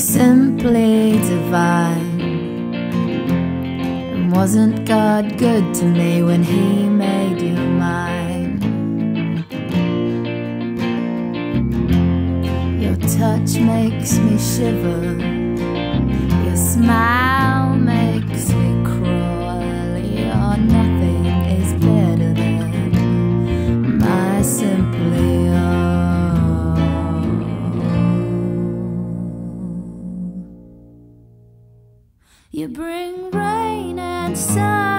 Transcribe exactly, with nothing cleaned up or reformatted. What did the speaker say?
simply divine. And wasn't God good to me when He made you mine? Your touch makes me shiver, your smile makes me crawl. Your nothing is better than my simply all. You bring rain and sun.